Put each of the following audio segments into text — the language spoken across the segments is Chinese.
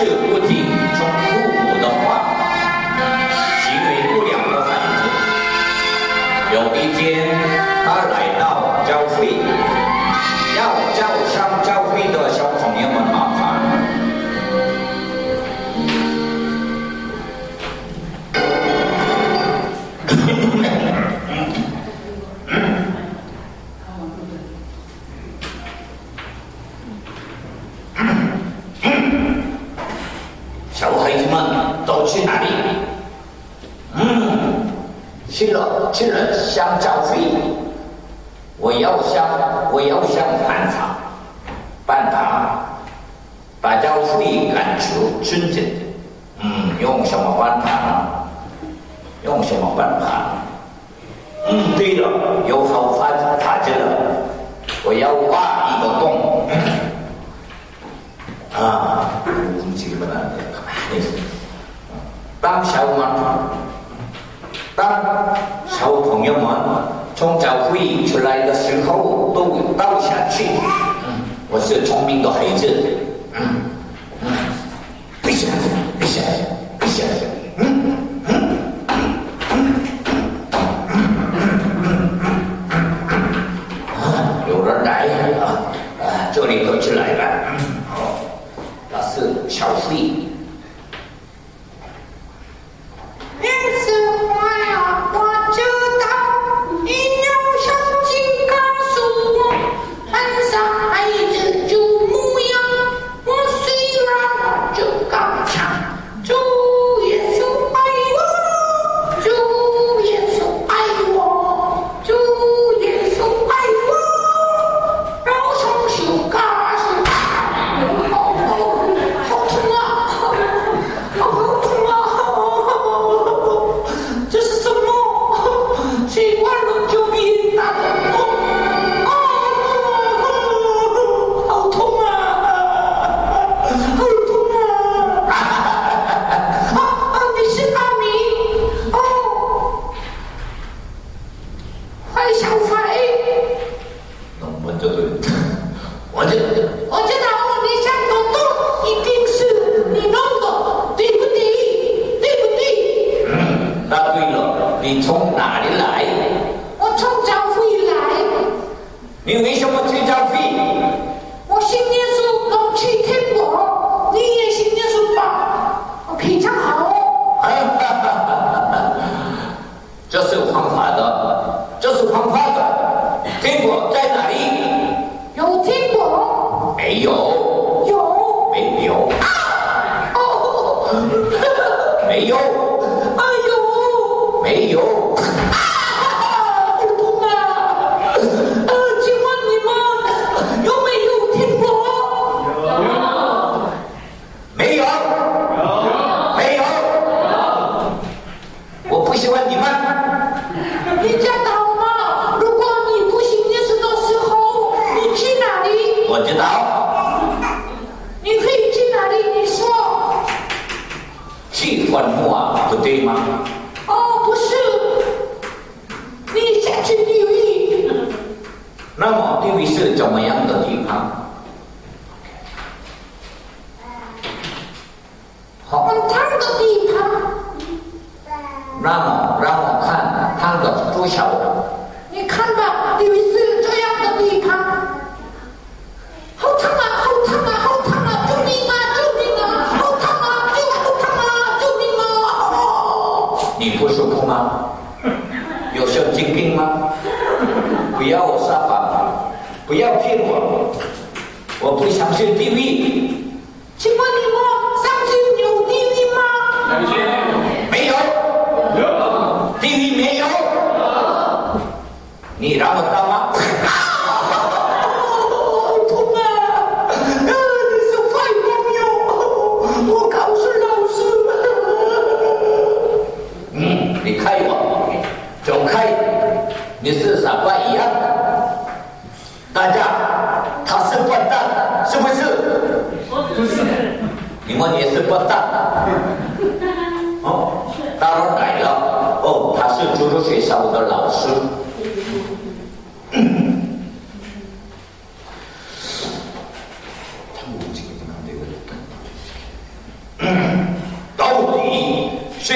是不听从父母的话，行为不良的孩子。有一天，他来到教会，要叫上教会的小朋友们麻烦。小孩子们都去哪里？去了向教会。我要向办他把教会赶出村子。用什么办法呢？对了，有好法子了。我要挖一个洞。当小朋友们从教会出来的时候，都倒下去。我是聪明的孩子。闭下，有人来这里都起来了。那是小慧。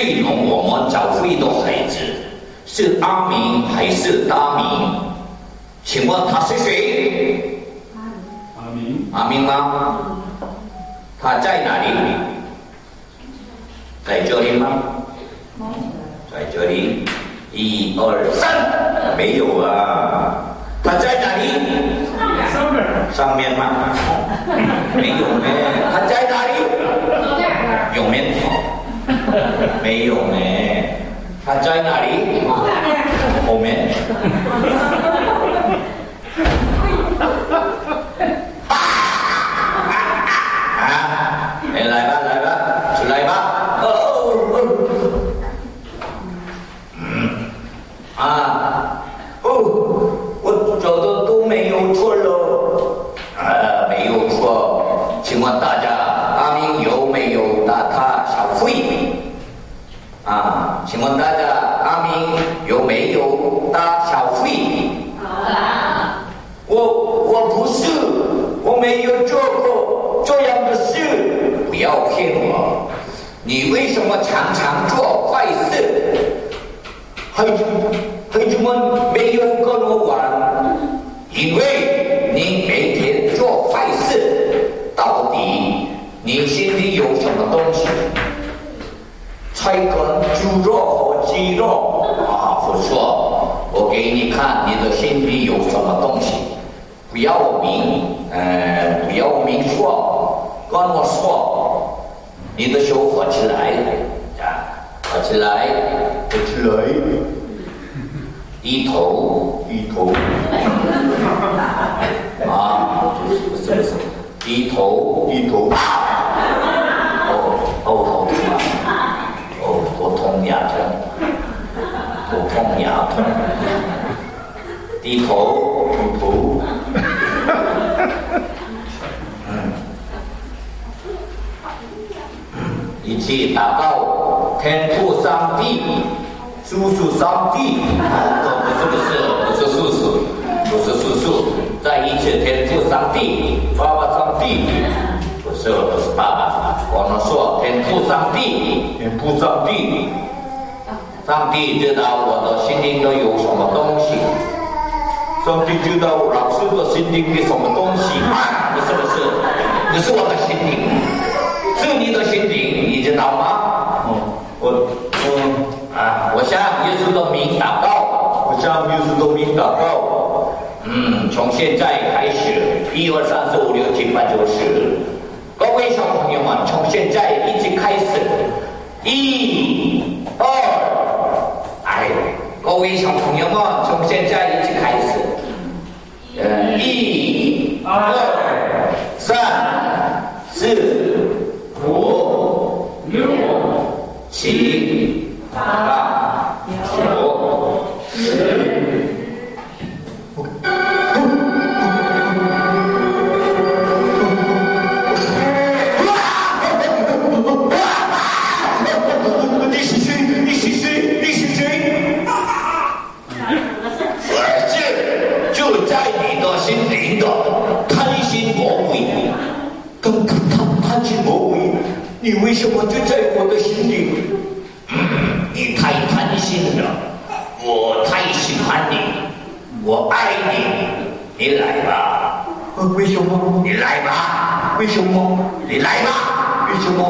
最懂我们教会的孩子是阿明还是大明？请问他是谁？ 阿明。 阿明吗？他在哪里？在这里吗？在这里。1、2、3，没有啊。他在哪里？ 上面。 上面吗？没有呢。他在哪里？右面。没有呢。他在哪里？后面。来吧，来吧，出来吧。我找的都没有错了。没有错。请问大家，阿明有没有打他小费？请问大家，阿明有没有打小费？我不是，我没有做过这样的事。不要骗我！你为什么常常做坏事？孩子们没有跟我玩，因为你每天做坏事。到底你心里有什么东西？菜根、猪肉和鸡肉不错，我给你看你的心里有什么东西。不要明说，跟我说。你的手合起来，合起来，合起来。低头，低头。是不是？低头，低头。头痛啊！头痛牙痛，头痛牙痛。低头，低头。一起祷告，天父上帝，叔叔上帝，不是叔叔，在一起天父上帝，爸爸上帝，不是爸爸，我们说天父上帝，天父上帝，上帝知道我的心灵都有什么东西，上帝知道老师的心灵有什么东西，不是我的心灵。是你的心灵，你知道吗？我向耶稣的名祷告，从现在开始，1、2、3、4、5、6、7、8、9、10，各位小朋友们，从现在一起开始，1、2，各位小朋友们，从现在一起开始，1、2、3、4、5、6、7、8、9、10。你为什么就在我的心里？你太贪心了，我太喜欢你，我爱你，你来吧。为什么？你来吧。为什么？你来吧。为什么？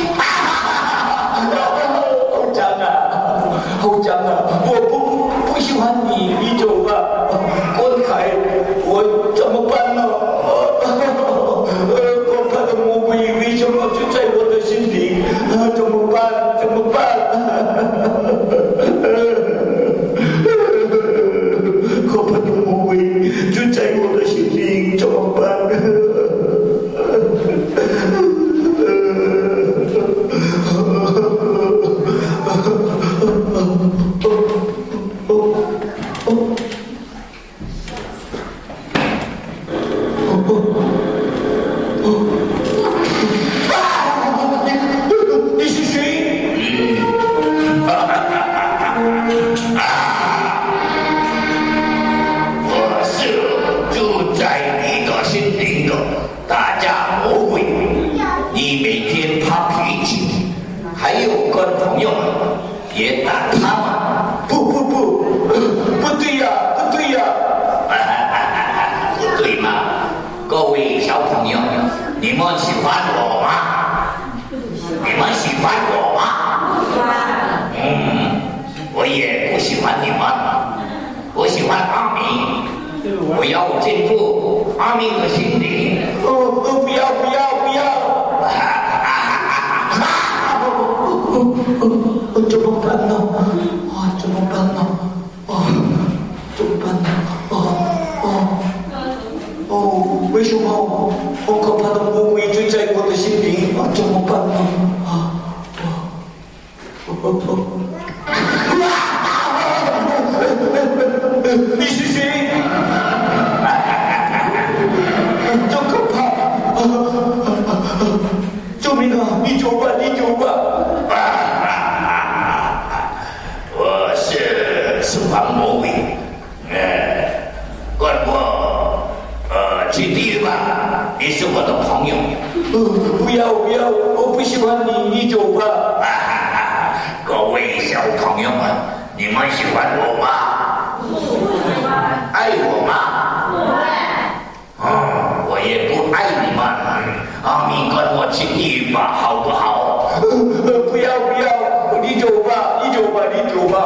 好脏啊！我不喜欢你，你走吧，滚开！我怎么办呢？可怕的魔鬼为什么就在我的心里？怎么办？可怕的魔鬼就在我的心里，怎么办？你是谁？ 欢阿明，不要进入阿明的心里。不要！怎么办呢？怎么办呢？为什么好可怕的魔鬼追在我的心里？怎么办呢？你是谁？真可怕！救命啊！你救吧！我是黄魔鬼，管我去地狱吧！你是我的朋友。不要！我不喜欢你，你走吧。各位小朋友们，你们喜欢我吗？爱我吗？我也不爱你们。阿明跟我去地狱吧，好不好？不要！你走吧！你走吧！你走吧！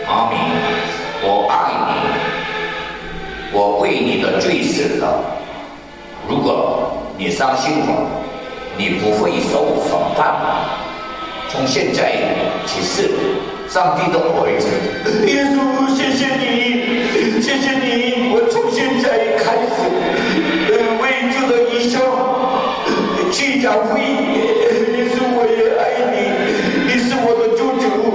阿明，我爱你，我为你的罪死了。如果你相信我，你不会受审判。从现在起是上帝的儿子。耶稣，谢谢你，谢谢你，我从现在开始为主的医生去教会。耶稣，我也爱你，你是我的救主。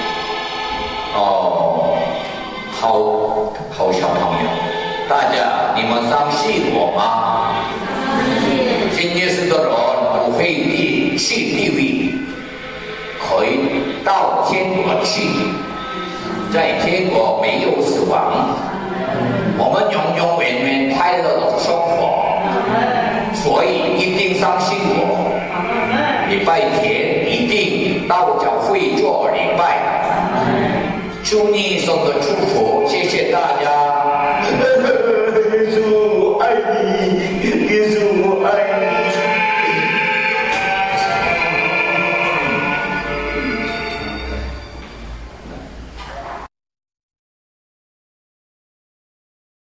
哦，好小朋友，大家你们相信我吗？信耶稣的人不会去地狱，可以到天国去，在天国没有死亡，我们永永远远快乐的生活。所以一定相信我，礼拜天一定到教会做礼拜。祝你生的祝福，谢谢大家。